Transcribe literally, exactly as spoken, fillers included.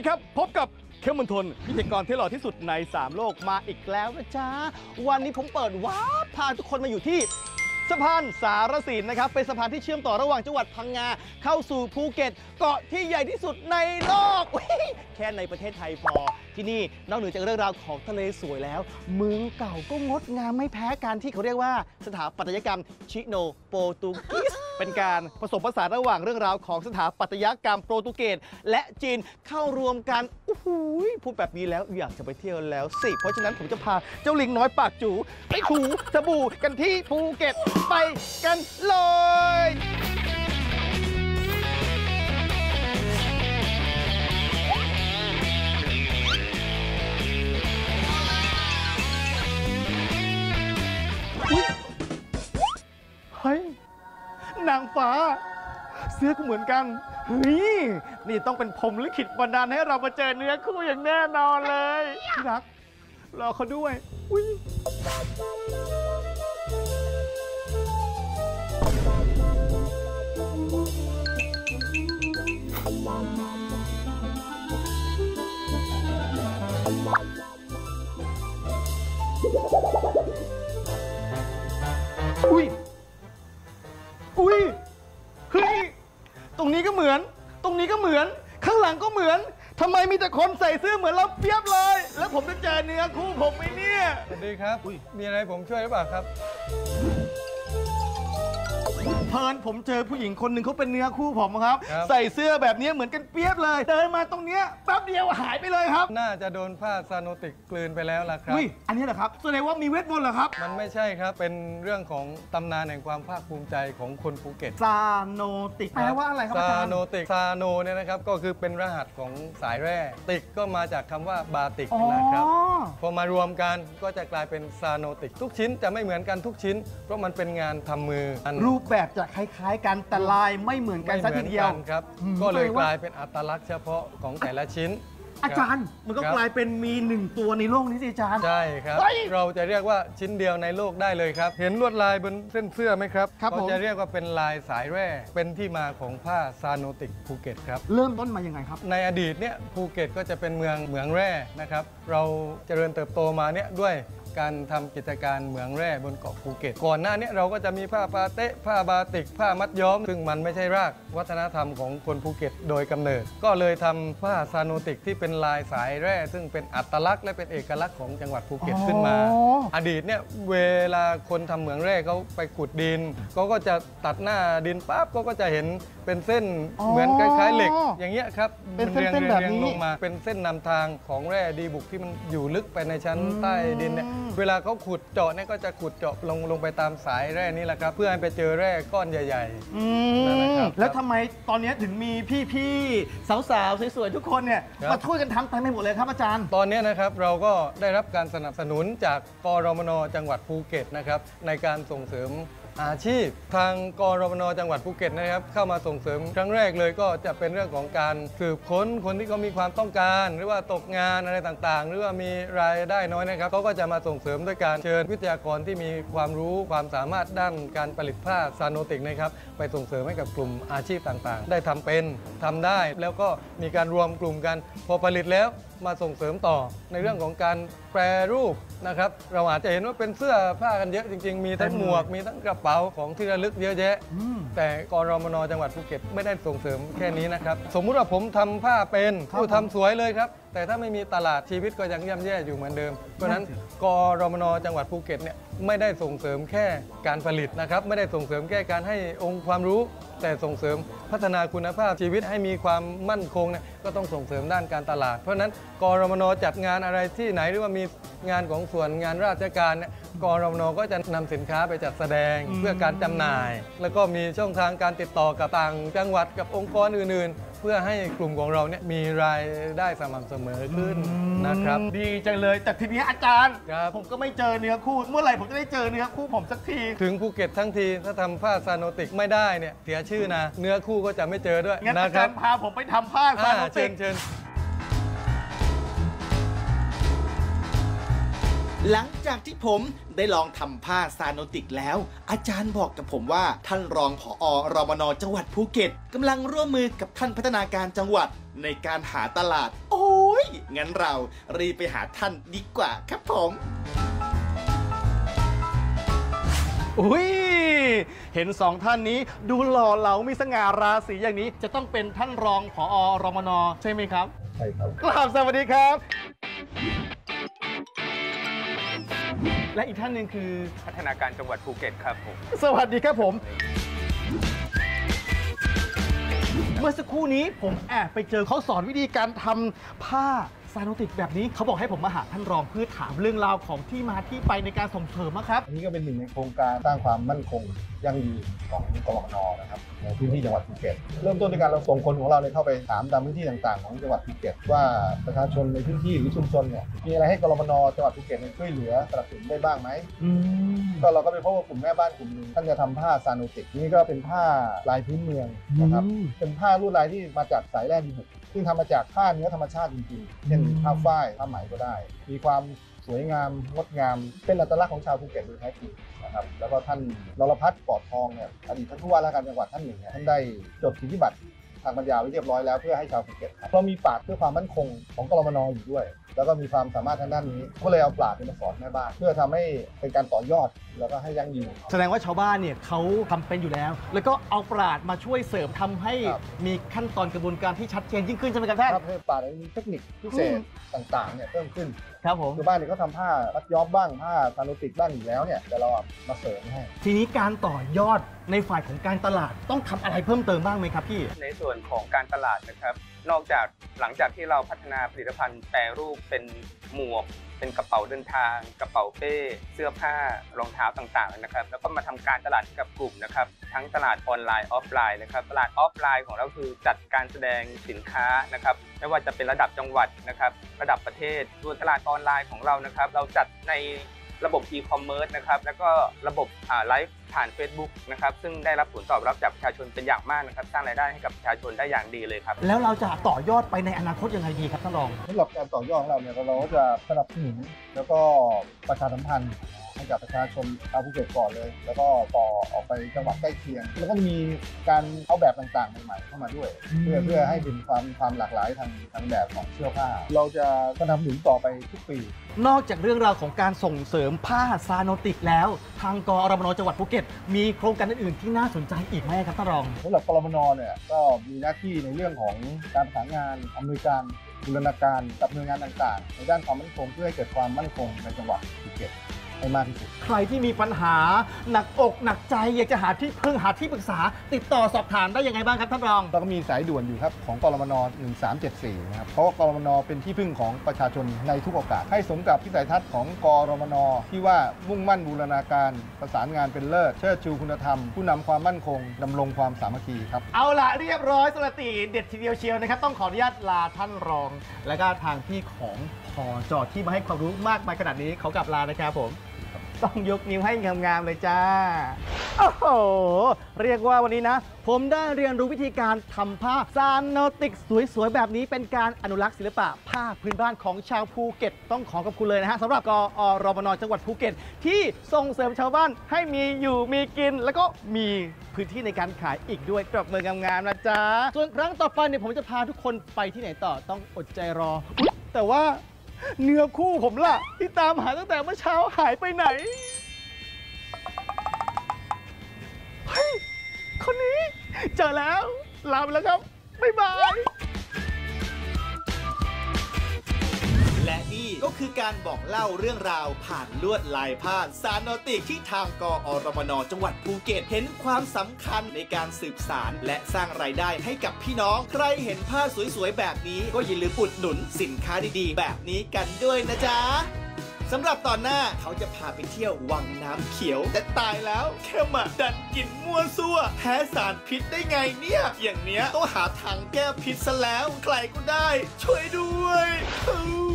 ดีครับพบกับเข้มมนทนพิธีกรที่หล่อที่สุดในสามโลกมาอีกแล้วนะจ๊ะวันนี้ผมเปิดว้าพาทุกคนมาอยู่ที่สะพานสารสินนะครับเป็นสะพานที่เชื่อมต่อระหว่างจังหวัดพังงาเข้าสู่ภูเก็ตเกาะที่ใหญ่ที่สุดในโลกแค่ในประเทศไทยพอที่นี่นอกเหนือจากเรื่องราวของทะเลสวยแล้วเมืองเก่าก็งดงามไม่แพ้กันที่เขาเรียกว่าสถาปัตยกรรมชิโนโปรตุกีสเป็นการผสมผสานระหว่างเรื่องราวของสถาปัตยกรรมโปรตุเกสและจีนเข้ารวมกันโอ้โหพูดแบบนี้แล้วอยากจะไปเที่ยวแล้วสิเพราะฉะนั้นผมจะพาเจ้าลิงน้อยปากจูไปถูสบู่กันที่ภูเก็ตไปกันเลยเฮ้ยนางฟ้าเสื้อก็เหมือนกันเฮ้ยนี่ต้องเป็นพรหมลิขิตบันดาลให้เรามาเจอเนื้อคู่อย่างแน่นอนเลยที่รักรอเขาด้วยอุ้ยอุ้ยอุ้ยเฮ้ยตรงนี้ก็เหมือนตรงนี้ก็เหมือนข้างหลังก็เหมือนทำไมมีแต่คนใส่เสื้อเหมือนเราเปียบเลยแล้วผมจะเจอเนื้อคู่ผมไหมเนี่ยสวัสดีครับมีอะไรผมช่วยหรือเปล่าครับเพลินผมเจอผู้หญิงคนหนึ่งเขาเป็นเนื้อคู่ผมครับใส่เสื้อแบบนี้เหมือนกันเปียบเลยเดินมาตรงเนี้ยแป๊บเดียวหายไปเลยครับน่าจะโดนผ้าซาโนติกกลืนไปแล้วล่ะครับอุ้ยอันนี้เหรอครับแสดงว่ามีเวทมนต์เหรอครับมันไม่ใช่ครับเป็นเรื่องของตำนานแห่งความภาคภูมิใจของคนภูเก็ตซาโนติกแปลว่าอะไรครับอาจารย์ซาโนติกซาโนเนี่ยนะครับก็คือเป็นรหัสของสายแร่ติกก็มาจากคำว่าบาติกนะครับพอมารวมกันก็จะกลายเป็นซาโนติกทุกชิ้นจะไม่เหมือนกันทุกชิ้นเพราะมันเป็นงานทำมือรูปแบบจะคล้ายๆกันแต่ลายไม่เหมือนกันสักทีเดียวครับก็เลยกลายเป็นอัตลักษณ์เฉพาะของแต่ละชิ้นอาจารย์มันก็กลายเป็นมีหนึ่งตัวในโลกนี้สิอาจารย์ใช่ครับเราจะเรียกว่าชิ้นเดียวในโลกได้เลยครับเห็นลวดลายบนเส้นเสื้อไหมครับเราจะเรียกว่าเป็นลายสายแร่เป็นที่มาของผ้าซาโนติกภูเก็ตครับเริ่มต้นมายังไงครับในอดีตเนี่ยภูเก็ตก็จะเป็นเมืองเหมืองแร่นะครับเราเจริญเติบโตมาเนี่ยด้วยการทำกิจการเหมืองแร่บนเกาะภูเก็ตก่อนหน้านี้เราก็จะมีผ้าปาเต้ผ้าบาติกผ้ามัดย้อมซึ่งมันไม่ใช่รากวัฒนธรรมของคนภูเก็ตโดยกำเนิดก็เลยทำผ้าซาโนติกที่เป็นลายสายแร่ซึ่งเป็นอัตลักษณ์และเป็นเอกลักษณ์ของจังหวัดภูเก็ตขึ้นมาอดีตเนี่ยเวลาคนทำเหมืองแร่เขาไปขุดดินเขาก็จะตัดหน้าดินปั๊บเขาก็จะเห็นเป็นเส้นเหมือนคล้ายๆเหล็กอย่างเงี้ยครับเป็นเส้นแบบนี้ลงมาเป็นเส้นนำทางของแร่ดีบุกที่มันอยู่ลึกไปในชั้นใต้ดินเนี่ยเวลาเขาขุดเจาะเนี่ยก็จะขุดเจาะลงลงไปตามสายแร่นี้แหละครับเพื่อให้ไปเจอแร่ก้อนใหญ่ๆนั่นแหละครับแล้วทำไมตอนนี้ถึงมีพี่ๆสาวๆสวยๆทุกคนเนี่ยมาช่วยกันทำเต็มไปหมดเลยครับอาจารย์ตอนนี้นะครับเราก็ได้รับการสนับสนุนจากกรมน.จังหวัดภูเก็ตนะครับในการส่งเสริมอาชีพทางกรมน.จังหวัดภูเก็ตนะครับเข้ามาส่งเสริมครั้งแรกเลยก็จะเป็นเรื่องของการสืบค้นคนที่เขามีความต้องการหรือว่าตกงานอะไรต่างๆหรือว่ามีรายได้น้อยนะครับเขาก็จะมาส่งเสริมด้วยการเชิญวิทยากรที่มีความรู้ความสามารถด้านการผลิตผ้าซาโนติกนะครับไปส่งเสริมให้กับกลุ่มอาชีพต่างๆได้ทำเป็นทำได้แล้วก็มีการรวมกลุ่มกันพอผลิตแล้วมาส่งเสริมต่อในเรื่องของการแปรรูปนะครับเราอาจจะเห็นว่าเป็นเสื้อผ้ากันเยอะจริงๆมีทั้งหมวกมีทั้งกระเป๋าของที่ระลึกเยอะแยะแต่กรมน.จังหวัดภูเก็ตไม่ได้ส่งเสริมแค่นี้นะครับสมมุติว่าผมทำผ้าเป็นผู้ทำสวยเลยครับแต่ถ้าไม่มีตลาดชีวิตก็ยังย่ำแย่อยู่เหมือนเดิมเพราะฉะนั้นกรมน.จังหวัดภูเก็ตเนี่ยไม่ได้ส่งเสริมแค่การผลิตนะครับไม่ได้ส่งเสริมแค่การให้องค์ความรู้แต่ส่งเสริมพัฒนาคุณภาพชีวิตให้มีความมั่นคงเนี่ยก็ต้องส่งเสริมด้านการตลาดเพราะฉะนั้นกรมน.จัดงานอะไรที่ไหนหรือว่ามีงานของส่วนงานราชการเนี่ยกรมน.ก็จะนำสินค้าไปจัดแสดงเพื่อการจำหน่ายแล้วก็มีช่องทางการติดต่อกับต่างจังหวัดกับองค์กรอื่นๆเพื่อให้กลุ่มของเราเนี่ยมีรายได้สม่ำเสมอขึ้นนะครับดีจังเลยแต่ทีนี้อาจารย์ผมก็ไม่เจอเนื้อคู่เมื่อไหร่ผมจะได้เจอเนื้อคู่ผมสักทีถึงภูเก็ตทั้งทีถ้าทำผ้าซาโนติกไม่ได้เนี่ยเสียชื่อนะเนื้อคู่ก็จะไม่เจอด้วยงั้นอาจารย์พาผมไปทำผ้าซาโนติกเชิญหลังจากที่ผมได้ลองทำผ้าซาโนติกแล้วอาจารย์บอกกับผมว่าท่านรองผอ.รมน.จังหวัดภูเก็ตกำลังร่วมมือกับท่านพัฒนาการจังหวัดในการหาตลาด โอ้ยงั้นเรารีบไปหาท่านดีกว่าครับผมอุ้ยเห็นสองท่านนี้ดูหล่อเหลามีสง่าราศีอย่างนี้จะต้องเป็นท่านรองผอรมนใช่ไหมครับใช่ครับกราบสวัสดีครับและอีกท่านหนึ่งคือพัฒนาการจังหวัดภูเก็ตครับผมสวัสดีครับผมเมื่อสักครู่นี้ผมแอบไปเจอเขาสอนวิธีการทำผ้าซาโนติกแบบนี้เขาบอกให้ผมมาหาท่านรองเพื่อถามเรื่องราวของที่มาที่ไปในการส่งเสริมครับอันนี้ก็เป็นหนึ่งในโครงการสร้างความมั่นคงยั่งยืนของกรมน.นะครับในพื้นที่จังหวัดภูเก็ตเริ่มต้นในการเราส่งคนของเราเนี่ยเข้าไปถามตามพื้นที่ต่างๆของจังหวัดภูเก็ตว่าประชาชนในพื้นที่หรือชุมชนเนี่ยมีอะไรให้กรมน.จังหวัดภูเก็ตช่วยเหลือสนับสนุนได้บ้างไหมก็เราก็ไปพบกับกลุ่มแม่บ้านกลุ่มหนึ่งท่านจะทำผ้าซาโนติกนี่ก็เป็นผ้าลายพื้นเมืองนะครับเป็นผ้าลวดลายที่มาจากสายแร่ดีบุกซึ่งทำมาจากผ้าเนื้อธรรมชาติจริงๆเช่นผ้าฝ้ายผ้าไหมก็ได้มีความสวยงามงดงามเป็นอัตลักษณ์ของชาวภูเก็ตโดยแท้จริงนะครับแล้วก็ท่านนรพัฒน์ปลอดทองเนี่ยอดีตท่านผู้ว่าราชการจังหวัดท่านหนึ่งเนี่ยท่านได้จดสิทธิบัตรทางปัญญาไว้เรียบร้อยแล้วเพื่อให้ชาวภูเก็ตเรามีปราชญ์เพื่อความมั่นคงของกรมน.อยู่ด้วยแล้วก็มีความสามารถทางด้านนี้ก็เลยเอาปราชญ์มาสอนแม่บ้านเพื่อทำให้เป็นการต่อยอดแล้วก็ให้ยั่งยืนแสดงว่าชาวบ้านเนี่ยเขาทำเป็นอยู่แล้วแล้วก็เอาปราชญ์มาช่วยเสริมทำให้มีขั้นตอนกระบวนการที่ชัดเจนยิ่งขึ้นใช่ไหมครับท่านครับให้ปราชญ์มีเทคนิคพิเศษต่างๆเนี่ยเพิ่มขึ้นครับผมชาวบ้านเนี่ยเขาทำผ้ามัดย้อมบ้างผ้าซาโนติกบ้างอยู่แล้วเนี่ยแต่เรามาเสริมให้ทีนี้การต่อยอดในฝ่ายของการตลาดต้องทำอะไรเพิ่มเติมบ้างไหมครับพี่ในส่วนของการตลาดนะครับนอกจากหลังจากที่เราพัฒนาผลิตภัณฑ์แปรรูปเป็นหมวกเป็นกระเป๋าเดินทางกระเป๋าเป้เสื้อผ้ารองเท้าต่างๆนะครับแล้วก็มาทำการตลาดกับกลุ่มนะครับทั้งตลาดออนไลน์ออฟไลน์นะครับตลาดออฟไลน์ของเราคือจัดการแสดงสินค้านะครับไม่ว่าจะเป็นระดับจังหวัดนะครับระดับประเทศส่วนตลาดออนไลน์ของเรานะครับเราจัดในระบบอีคอมเมิร์ซนะครับแล้วก็ระบบไลฟ์ผ่าน Facebook นะครับซึ่งได้รับผลตอบรับจากประชาชนเป็นอย่างมากนะครับสร้างรายได้ให้กับประชาชนได้อย่างดีเลยครับแล้วเราจะต่อยอดไปในอนาคตยังไงดีครับท่านรองสำหรับการต่อยอดของเราเนี่ยเราก็จะสนับสนุนแล้วก็ประชาสัมพันธ์ให้กับประชาชนชาวภูเก็ตก่อนเลยแล้วก็ต่อออกไปจังหวัดใกล้เคียงแล้วก็มีการเอาแบบต่างๆใหม่ๆเข้ามาด้วยเพื่อเพื่อให้เป็นความความหลากหลายทางทางแบบของเสื้อผ้าเราจะสนับสนุนต่อไปทุกปีนอกจากเรื่องราวของการส่งเสริมผ้าซาโนติกแล้วทางกรมน.จังหวัดภูเก็ตมีโครงการอื่นๆที่น่าสนใจอีกไหมครับท่านรองสำหรับกรมน.เนี่ยก็มีหน้าที่ในเรื่องของการประสานงานอำนวยการบูรณาการกับหน่วยงานต่างๆในด้านความมั่นคงเพื่อให้เกิดความมั่นคงในจังหวัดภูเก็ตให้มากที่สุดใครที่มีปัญหาหนักอกหนักใจอยากจะหาที่พึ่งหาที่ปรึกษาติดต่อสอบถามได้ยังไงบ้างครับท่านรองเราก็มีสายด่วนอยู่ครับของกรมน. หนึ่งสามเจ็ดสี่นะครับเพราะว่ากรมน.เป็นที่พึ่งของประชาชนในทุกโอกาสให้สมกับวิสัยทัศน์ของกรมน.ที่ว่ามุ่งมั่นบูรณาการประสานงานเป็นเลิศเชิดชูคุณธรรมผู้นำความมั่นคงดำรงความสามัคคีครับเอาละเรียบร้อยสวัสดีเด็ดทีเดียวเชียวนะครับต้องขออนุญาตลาท่านรองและก็ทางพี่ของพอจอดที่มาให้ความรู้มากมายขนาดนี้เขากลับลานะครับผมต้องยกนิ้วให้งามๆเลยจ้าโอ้โหเรียกว่าวันนี้นะผมได้เรียนรู้วิธีการทำผ้าซาโนติกสวยๆแบบนี้เป็นการอนุรักษ์ศิลปะผ้าพื้นบ้านของชาวภูเก็ตต้องขอขอบคุณเลยนะฮะสำหรับกอรมน.จังหวัดภูเก็ตที่ส่งเสริมชาวบ้านให้มีอยู่มีกินแล้วก็มีพื้นที่ในการขายอีกด้วยปรบมืองามๆนะจ๊ะส่วนครั้งต่อไปเนี่ยผมจะพาทุกคนไปที่ไหนต่อต้องอดใจรอแต่ว่าเนื้อคู่ผมล่ะที่ตามหาตั้งแต่เมื่อเช้าหายไปไหนเฮ้ยคนนี้เจอแล้วลาไปแล้วครับบ๊ายบายและนี่ก็คือการบอกเล่าเรื่องราวผ่านลวดลายผ้าซาโนติกที่ทางกอรมน.จังหวัดภูเก็ตเห็นความสำคัญในการสืบสานและสร้างรายได้ให้กับพี่น้องใครเห็นผ้าสวยๆแบบนี้ก็อย่าลืมอุดหนุนสินค้าดีๆแบบนี้กันด้วยนะจ๊ะสำหรับตอนหน้าเขาจะพาไปเที่ยววังน้ำเขียวแต่ตายแล้วแค่มาดันกินมั่วซั่วแพ้สารพิษได้ไงเนี่ยอย่างเนี้ยต้องหาทางแก้พิษซะแล้วใครก็ได้ช่วยด้วย